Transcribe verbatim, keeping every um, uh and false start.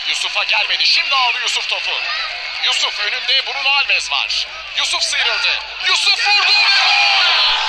Yusuf'a gelmedi. Şimdi aldı Yusuf topu. Yusuf önünde Bruno Alves var. Yusuf sıyrıldı. Yusuf vurdu ve gol!